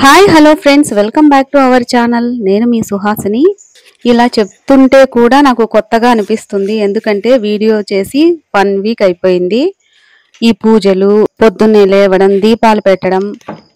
Hi hello friends, welcome back to our channel. నేను మీ సుహాసిని. ఇలా చెప్తుంటే కూడా నాకు కొత్తగా అనిపిస్తుంది, ఎందుకంటే వీడియో చేసి 1 వీక్ అయిపోయింది. ఈ పూజలు, పొద్దున్నే లేవడం, దీపాలు పెట్టడం,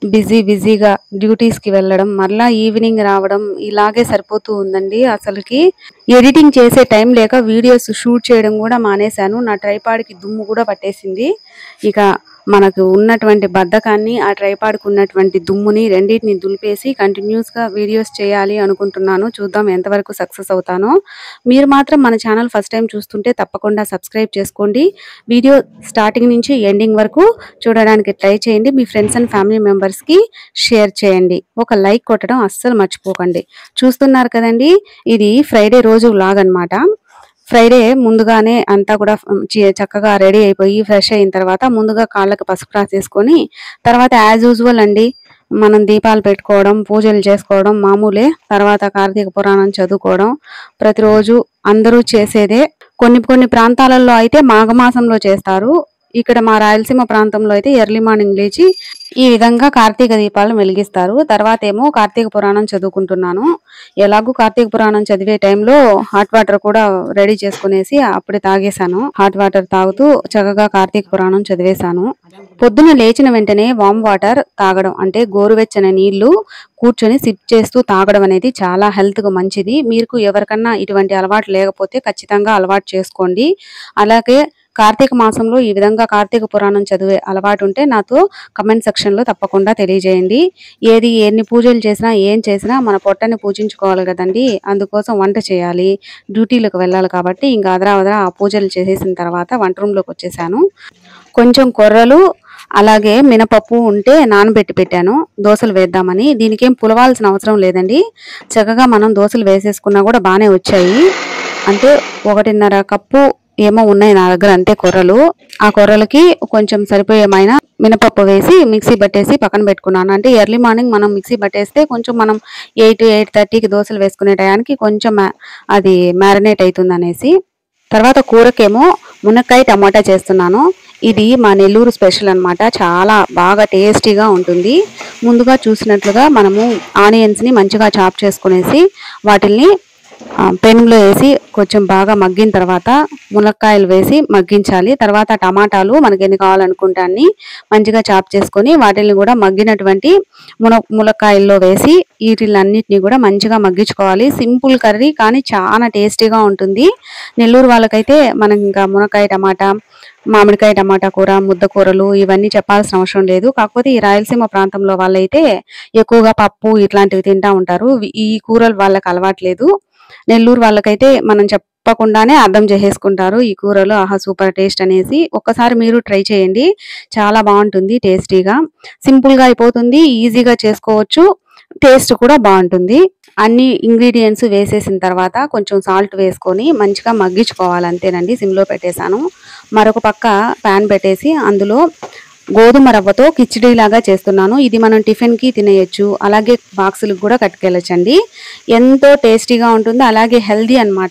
బిజీగా డ్యూటీస్కి వెళ్ళడం, మళ్ళా ఈవినింగ్ రావడం, ఇలాగే సరిపోతూ ఉందండి. అసలుకి ఎడిటింగ్ చేసే టైం లేక వీడియోస్ షూట్ చేయడం కూడా మానేశాను. నా ట్రైపాడ్కి దుమ్ము కూడా పట్టేసింది. ఇక మనకు ఉన్నటువంటి బద్ధకాన్ని, ఆ ట్రైపాడ్కి ఉన్నటువంటి దుమ్ముని రెండింటిని దులిపేసి కంటిన్యూస్గా వీడియోస్ చేయాలి అనుకుంటున్నాను. చూద్దాం ఎంతవరకు సక్సెస్ అవుతానో. మీరు మాత్రం మన ఛానల్ ఫస్ట్ టైం చూస్తుంటే తప్పకుండా సబ్స్క్రైబ్ చేసుకోండి. వీడియో స్టార్టింగ్ నుంచి ఎండింగ్ వరకు చూడడానికి ట్రై చేయండి. మీ ఫ్రెండ్స్ అండ్ ఫ్యామిలీ మెంబర్స్కి షేర్ చేయండి. ఒక లైక్ కొట్టడం అస్సలు మర్చిపోకండి. చూస్తున్నారు కదండి, ఇది ఫ్రైడే రోజు వ్లాగ్ అన్నమాట. ఫ్రైడే ముందుగానే అంతా కూడా చక్కగా రెడీ అయిపోయి ఫ్రెష్ అయిన తర్వాత ముందుగా కాళ్ళకి పసుపు రాసేసుకొని, తర్వాత యాజ్ యూజువల్ అండి మనం దీపాలు పెట్టుకోవడం, పూజలు చేసుకోవడం మామూలే. తర్వాత కార్తీక పురాణం చదువుకోవడం ప్రతిరోజు అందరూ చేసేదే. కొన్ని ప్రాంతాలలో అయితే మాఘమాసంలో చేస్తారు. ఇక్కడ మా రాయలసీమ ప్రాంతంలో అయితే ఎర్లీ మార్నింగ్ లేచి ఈ విధంగా కార్తీక దీపాలను వెలిగిస్తారు. తర్వాత ఏమో కార్తీక పురాణం చదువుకుంటున్నాను. ఎలాగూ కార్తీక పురాణం చదివే టైంలో హాట్ వాటర్ కూడా రెడీ చేసుకునేసి అప్పుడే తాగేశాను. హాట్ వాటర్ తాగుతూ చక్కగా కార్తీక పురాణం చదివేశాను. పొద్దున లేచిన వెంటనే వామ్ వాటర్ తాగడం, అంటే గోరువెచ్చని నీళ్లు కూర్చొని సిప్ చేస్తూ తాగడం అనేది చాలా హెల్త్కు మంచిది. మీకు ఎవరికన్నా ఇటువంటి అలవాటు లేకపోతే ఖచ్చితంగా అలవాటు చేసుకోండి. అలాగే కార్తీక మాసంలో ఈ విధంగా కార్తీక పురాణం చదివే అలవాటు ఉంటే నాతో కమెంట్ సెక్షన్లో తప్పకుండా తెలియజేయండి. ఎన్ని పూజలు చేసినా ఏం చేసినా మన పొట్టని పూజించుకోవాలి కదండి. అందుకోసం వంట చేయాలి, డ్యూటీలకు వెళ్ళాలి. కాబట్టి ఇంకా అదరా ఆ పూజలు చేసేసిన తర్వాత వంట రూమ్లోకి వచ్చేసాను. కొంచెం కొర్రలు అలాగే మినపప్పు ఉంటే నానబెట్టి పెట్టాను దోశలు వేద్దామని. దీనికేం పులవాల్సిన అవసరం లేదండి. చక్కగా మనం దోశలు వేసేసుకున్నా కూడా బాగానే వచ్చాయి. అంటే 1.5 కప్పు ఏమో ఉన్నాయి నా దగ్గర, అంతే కొర్రలు. ఆ కొర్రలకి కొంచెం సరిపోయేమైనా మినపప్పు వేసి మిక్సీ పట్టేసి పక్కన పెట్టుకున్నాను. అంటే ఎర్లీ మార్నింగ్ మనం మిక్సీ పట్టేస్తే కొంచెం మనం 8-8:30కి దోశలు వేసుకునే టయానికి కొంచెం అది మ్యారినేట్ అవుతుంది అనేసి. తర్వాత కూరకేమో మునక్కాయ టమాటా చేస్తున్నాను. ఇది మా నెల్లూరు స్పెషల్ అన్నమాట. చాలా బాగా టేస్టీగా ఉంటుంది. ముందుగా చూసినట్లుగా మనము ఆనియన్స్ని మంచిగా చాప్ చేసుకునేసి వాటిల్ని పెనంలో వేసి కొంచెం బాగా మగ్గిన తర్వాత మునక్కాయలు వేసి మగ్గించాలి. తర్వాత టమాటాలు మనకి ఎన్ని కావాలనుకుంటే అన్ని మంచిగా చాప్ చేసుకొని వాటిని కూడా మగ్గినటువంటి మునక్కాయల్లో వేసి వీటిలన్నిటిని కూడా మంచిగా మగ్గించుకోవాలి. సింపుల్ కర్రీ కానీ చాలా టేస్టీగా ఉంటుంది. నెల్లూరు వాళ్ళకైతే మనం ఇంకా మునక్కాయ టమాటా, మామిడికాయ టమాటా కూర, ముద్ద కూరలు ఇవన్నీ చెప్పాల్సిన అవసరం లేదు. కాకపోతే ఈ రాయలసీమ ప్రాంతంలో వాళ్ళైతే ఎక్కువగా పప్పు ఇట్లాంటివి తింటా ఉంటారు. ఈ కూరలు వాళ్ళకి అలవాట్లేదు. నెల్లూరు వాళ్ళకైతే మనం చెప్పకుండానే అర్థం చేసేసుకుంటారు ఈ కూరలు ఆహా సూపర్ టేస్ట్ అనేసి. ఒక్కసారి మీరు ట్రై చేయండి, చాలా బాగుంటుంది. టేస్టీగా సింపుల్గా అయిపోతుంది, ఈజీగా చేసుకోవచ్చు, టేస్ట్ కూడా బాగుంటుంది. అన్ని ఇంగ్రీడియంట్స్ వేసేసిన తర్వాత కొంచెం సాల్ట్ వేసుకొని మంచిగా మగ్గించుకోవాలి, అంతేనండి. సిమ్లో పెట్టేశాను. మరొక పక్క ప్యాన్ పెట్టేసి అందులో గోధుమ రవ్వతో కిచిడీ లాగా చేస్తున్నాను. ఇది మనం టిఫిన్కి తినేయచ్చు, అలాగే బాక్సులకు కూడా కట్టుకెళ్ళచ్చండి. ఎంతో టేస్టీగా ఉంటుంది, అలాగే హెల్దీ అన్నమాట.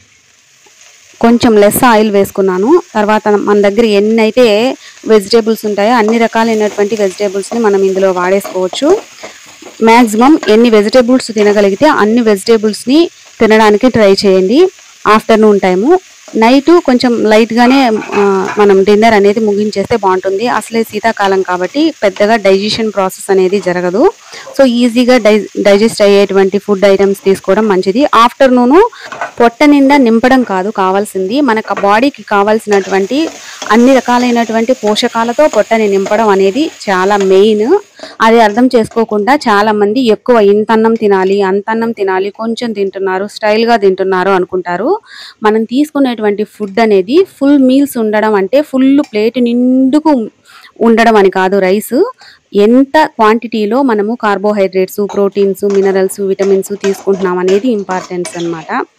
కొంచెం లెస్ ఆయిల్ వేసుకున్నాను. తర్వాత మన దగ్గర ఎన్నైతే వెజిటేబుల్స్ ఉంటాయో అన్ని రకాలైనటువంటి వెజిటేబుల్స్ని మనం ఇందులో వాడేసుకోవచ్చు. మ్యాక్సిమం ఎన్ని వెజిటేబుల్స్ తినగలిగితే అన్ని వెజిటేబుల్స్ని తినడానికి ట్రై చేయండి. ఆఫ్టర్నూన్ టైము, నైట్ కొంచెం లైట్గానే మనం డిన్నర్ అనేది ముగించేస్తే బాగుంటుంది. అసలే శీతాకాలం కాబట్టి పెద్దగా డైజెషన్ ప్రాసెస్ అనేది జరగదు. సో ఈజీగా డైజెస్ట్ అయ్యేటువంటి ఫుడ్ ఐటమ్స్ తీసుకోవడం మంచిది. ఆఫ్టర్నూను పొట్ట నిండా నింపడం కాదు కావాల్సింది, మనకు బాడీకి కావాల్సినటువంటి అన్ని రకాలైనటువంటి పోషకాలతో పొట్టని నింపడం అనేది చాలా మెయిన్. అది అర్థం చేసుకోకుండా చాలా మంది ఎక్కువ ఇంతన్నం తినాలి, అంతన్నం తినాలి, కొంచెం తింటున్నారు, స్టైల్గా తింటున్నారు అనుకుంటారు. మనం తీసుకునేటువంటి ఫుడ్ అనేది ఫుల్ మీల్స్ ఉండడం, అంటే ఫుల్ ప్లేట్ నిండుకు ఉండడం అని కాదు. రైస్ ఎంత క్వాంటిటీలో మనము కార్బోహైడ్రేట్స్, ప్రోటీన్స్, మినరల్స్, విటమిన్స్ తీసుకుంటున్నాం అనేది ఇంపార్టెన్స్ అన్నమాట.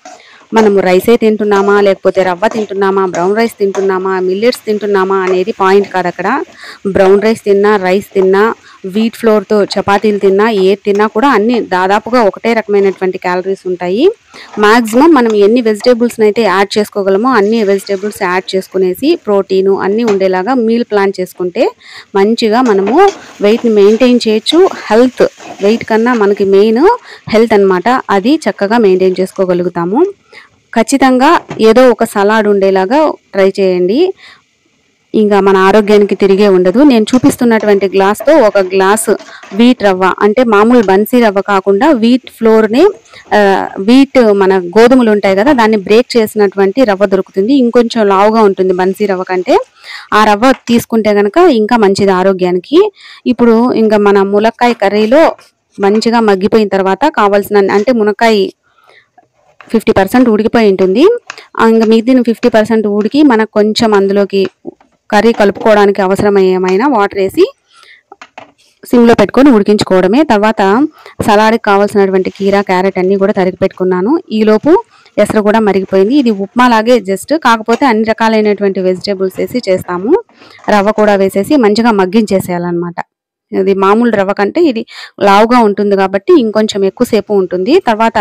మనము రైసే తింటున్నామా, లేకపోతే రవ్వ తింటున్నామా, బ్రౌన్ రైస్ తింటున్నామా, మిల్లెట్స్ తింటున్నామా అనేది పాయింట్ కాదు అక్కడ. బ్రౌన్ రైస్ తిన్నా, రైస్ తిన్నా, వీట్ ఫ్లోర్తో చపాతీలు తిన్నా, ఏది తిన్నా కూడా అన్ని దాదాపుగా ఒకటే రకమైనటువంటి క్యాలరీస్ ఉంటాయి. మ్యాక్సిమం మనం ఎన్ని వెజిటేబుల్స్ని అయితే యాడ్ చేసుకోగలమో అన్ని వెజిటేబుల్స్ యాడ్ చేసుకునేసి ప్రోటీను అన్నీ ఉండేలాగా మీల్ ప్లాన్ చేసుకుంటే మంచిగా మనము వెయిట్ని మెయింటైన్ చేయొచ్చు. వెయిట్ కన్నా మనకి మెయిన్ హెల్త్ అన్నమాట. అది చక్కగా మెయింటైన్ చేసుకోగలుగుతాము. ఖచ్చితంగా ఏదో ఒక సలాడ్ ఉండేలాగా ట్రై చేయండి. ఇంకా మన ఆరోగ్యానికి తిరిగే ఉండదు. నేను చూపిస్తున్నటువంటి గ్లాస్తో ఒక గ్లాసు వీట్ రవ్వ, అంటే మామూలు బన్సీ రవ్వ కాకుండా వీట్ ఫ్లోర్ని, వీట్ మన గోధుమలు ఉంటాయి కదా, దాన్ని బ్రేక్ చేసినటువంటి రవ్వ దొరుకుతుంది. ఇంకొంచెం లావుగా ఉంటుంది బన్సీ రవ్వ కంటే. ఆ రవ్వ తీసుకుంటే కనుక ఇంకా మంచిది ఆరోగ్యానికి. ఇప్పుడు ఇంకా మన ములక్కాయ కర్రీలో మంచిగా మగ్గిపోయిన తర్వాత కావాల్సిన, అంటే మునక్కాయ 50% ఉడికిపోయి ఉంటుంది. ఇంకా మిగిలిన 50% ఉడికి మనకు కొంచెం అందులోకి కర్రీ కలుపుకోవడానికి అవసరమైన వాటర్ వేసి సిమ్లో పెట్టుకొని ఉడికించుకోవడమే. తర్వాత సలాడ్కి కావాల్సినటువంటి కీరా, క్యారెట్ అన్నీ కూడా తరిగి పెట్టుకున్నాను. ఈలోపు ఎసరు కూడా మరిగిపోయింది. ఇది ఉప్మా లాగే జస్ట్, కాకపోతే అన్ని రకాలైనటువంటి వెజిటేబుల్స్ వేసి చేస్తాము. రవ్వ కూడా వేసేసి మంచిగా మగ్గించేసేయాలన్నమాట. ఇది మామూలు రవ్వ కంటే ఇది లావుగా ఉంటుంది కాబట్టి ఇంకొంచెం ఎక్కువసేపు ఉంటుంది. తర్వాత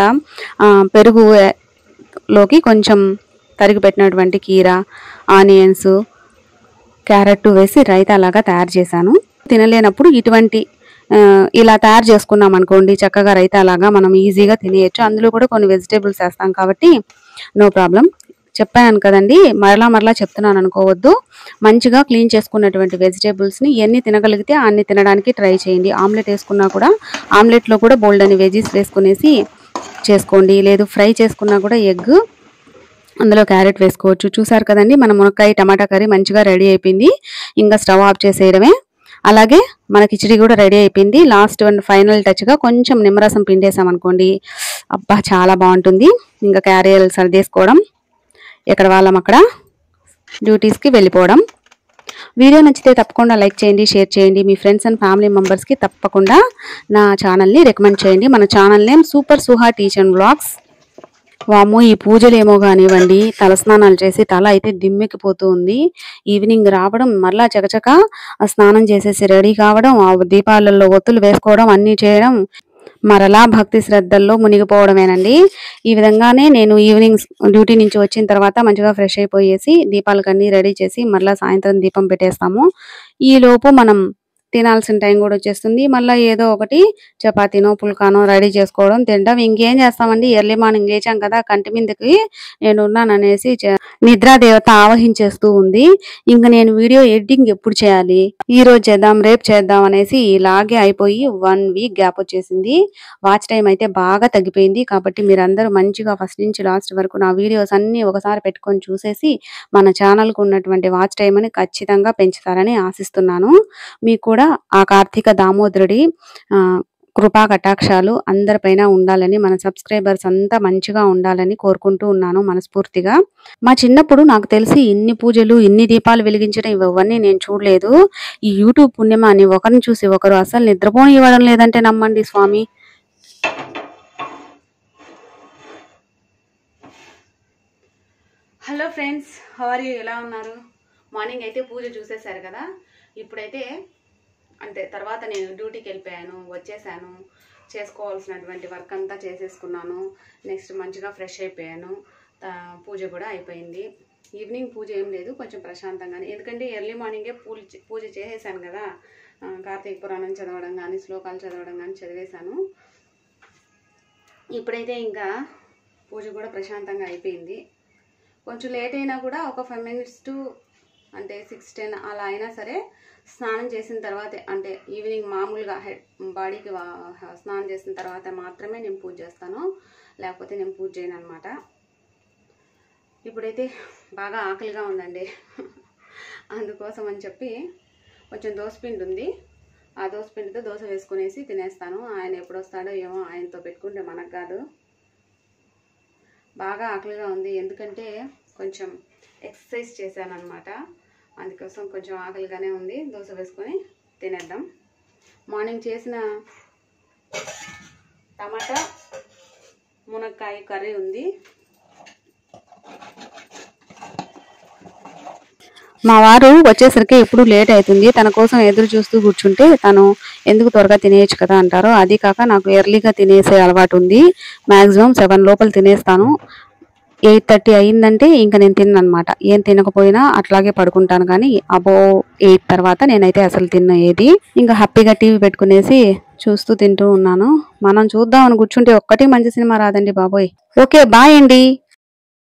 పెరుగులోకి కొంచెం తరిగి పెట్టినటువంటి కీరా, ఆనియన్స్, క్యారెట్ వేసి రైతా లాగా తయారు చేశాను. తినలేనప్పుడు ఇటువంటి ఇలా తయారు చేసుకున్నాం అనుకోండి, చక్కగా రైతా లాగా మనం ఈజీగా తినేయచ్చు. అందులో కూడా కొన్ని వెజిటేబుల్స్ వేస్తాం కాబట్టి నో ప్రాబ్లం. చెప్పాను కదండి, మరలా చెప్తున్నాను అనుకోవద్దు. మంచిగా క్లీన్ చేసుకున్నటువంటి వెజిటేబుల్స్ని ఎన్ని తినగలిగితే అన్ని తినడానికి ట్రై చేయండి. ఆమ్లెట్ వేసుకున్నా కూడా ఆమ్లెట్లో కూడా బోల్డ్ అని వెజీస్ వేసుకునేసి చేసుకోండి. లేదు ఫ్రై చేసుకున్నా కూడా ఎగ్, అందులో క్యారెట్ వేసుకోవచ్చు. చూసారు కదండి, మన మునక్కాయ టమాటా కర్రీ మంచిగా రెడీ అయిపోయింది. ఇంకా స్టవ్ ఆఫ్ చేసేయడమే. అలాగే మన కిచిడి కూడా రెడీ అయిపోయింది. లాస్ట్ అండ్ ఫైనల్ టచ్గా కొంచెం నిమ్మరసం పిండేసాం అనుకోండి, అబ్బా చాలా బాగుంటుంది. ఇంకా క్యారియర్లు సర్దేసుకోవడం, ఎక్కడ వాళ్ళం అక్కడ డ్యూటీస్కి వెళ్ళిపోవడం. వీడియో నచ్చితే తప్పకుండా లైక్ చేయండి, షేర్ చేయండి. మీ ఫ్రెండ్స్ అండ్ ఫ్యామిలీ మెంబర్స్కి తప్పకుండా నా ఛానల్ని రికమెండ్ చేయండి. మన channel name super Suha teach and vlogs. వామ్మో, ఈ పూజలు ఏమో కానివ్వండి, తలస్నానాలు చేసి తల అయితే దిమ్మెక్కిపోతూ ఉంది. ఈవినింగ్ రావడం, మరలా చకచక స్నానం చేసేసి రెడీ కావడం, ఆ దీపాలలో ఒత్తులు వేసుకోవడం, అన్నీ చేయడం, మరలా భక్తి శ్రద్ధల్లో మునిగిపోవడమేనండి. ఈ విధంగానే నేను ఈవినింగ్ డ్యూటీ నుంచి వచ్చిన తర్వాత మంచిగా ఫ్రెష్ అయిపోయేసి దీపాలకన్నీ రెడీ చేసి మరలా సాయంత్రం దీపం పెట్టేస్తాము. ఈలోపు మనం తినాల్సిన టైం కూడా వచ్చేస్తుంది. మళ్ళీ ఏదో ఒకటి చపాతీనో పుల్కానో రెడీ చేసుకోవడం, తినడం. ఇంకేం చేస్తామండి, ఎర్లీ మార్నింగ్ లేచాం కదా, కంటి మీదకి నేను ఉన్నాననేసి నిద్రాదేవత ఆవహించేస్తూ ఉంది. ఇంకా నేను వీడియో ఎడిటింగ్ ఎప్పుడు చేయాలి, ఈ రోజు చేద్దాం, రేపు చేద్దాం అనేసి ఇలాగే అయిపోయి 1 వీక్ గ్యాప్ వచ్చేసింది. వాచ్ టైం అయితే బాగా తగ్గిపోయింది. కాబట్టి మీరందరూ మంచిగా ఫస్ట్ నుంచి లాస్ట్ వరకు నా వీడియోస్ అన్నీ ఒకసారి పెట్టుకొని చూసేసి మన ఛానల్కు ఉన్నటువంటి వాచ్ టైంని ఖచ్చితంగా పెంచుతారని ఆశిస్తున్నాను. మీకు కూడా ఆ కార్తీక దామోదరుడి కృపా కటాక్షాలు అందరిపైన ఉండాలని, మన సబ్స్క్రైబర్స్ అంతా మంచిగా ఉండాలని కోరుకుంటూ ఉన్నాను మనస్ఫూర్తిగా. మా చిన్నప్పుడు నాకు తెలిసి ఇన్ని పూజలు, ఇన్ని దీపాలు వెలిగించడం ఇవన్నీ నేను చూడలేదు. ఈ యూట్యూబ్ పుణ్యమా అని ఒకరిని చూసి ఒకరు అసలు నిద్రపోనివ్వడం లేదంటే నమ్మండి స్వామి. Hello friends, how are you, ఎలా ఉన్నారు? మార్నింగ్ అయితే పూజ చూసేశారు కదా. ఇప్పుడైతే అంటే తర్వాత నేను డ్యూటీకి వెళ్ళిపోయాను, వచ్చేసాను. చేసుకోవాల్సినటువంటి వర్క్ అంతా చేసేసుకున్నాను. నెక్స్ట్ మంచిగా ఫ్రెష్ అయిపోయాను. పూజ కూడా అయిపోయింది. ఈవినింగ్ పూజ ఏం లేదు, కొంచెం ప్రశాంతంగానే, ఎందుకంటే ఎర్లీ మార్నింగే పూజ చేసేసాను కదా. కార్తీక పురాణం చదవడం కానీ, శ్లోకాలు చదవడం కానీ చదివేశాను. ఇప్పుడైతే ఇంకా పూజ కూడా ప్రశాంతంగా అయిపోయింది. కొంచెం లేట్ అయినా కూడా ఒక 5 minutes టు అంటే 6-10 అలా అయినా సరే స్నానం చేసిన తర్వాతే, అంటే ఈవినింగ్ మామూలుగా బాడీకి స్నానం చేసిన తర్వాత మాత్రమే నేను పూజ చేస్తాను, లేకపోతే నేను పూజ చేయను అనమాట. ఇప్పుడైతే బాగా ఆకలిగా ఉందండి. అందుకోసం అని చెప్పి కొంచెం దోసపిండి ఉంది, ఆ దోసపిండితో దోశ వేసుకునేసి తినేస్తాను. ఆయన ఎప్పుడు వస్తాడో ఏమో, ఆయనతో పెట్టుకుంటే మనకు కాదు. బాగా ఆకలిగా ఉంది, ఎందుకంటే కొంచెం ఎక్సర్సైజ్ చేశాను అనమాట. అందుకోసం కొంచెం ఆకలిగానే ఉంది. దోశ వేసుకొని తినేద్దాం. మార్నింగ్ చేసిన టమాటా మునక్కాయ కర్రీ ఉంది, మా వారు వచ్చేసరికి ఎప్పుడు లేట్ అవుతుంది. తన కోసం ఎదురు చూస్తూ కూర్చుంటే తను ఎందుకు త్వరగా తినేయచ్చు కదా అంటారు. అది కాక నాకు ఎర్లీగా తినేసే అలవాటు ఉంది. మాక్సిమం 7 లోపల తినేస్తాను. 8:30 అయిందంటే ఇంకా నేను తిన్ననమాట. ఏం తినకపోయినా అట్లాగే పడుకుంటాను కానీ అబోవ్ 8 తర్వాత నేనైతే అసలు తిన్న ఏది. ఇంకా హ్యాపీగా టీవీ పెట్టుకునేసి చూస్తూ తింటూ ఉన్నాను. మనం చూద్దామని కూర్చుంటే ఒక్కటి మంచి సినిమా రాదండి బాబోయ్. ఓకే, బాయ్ అండి.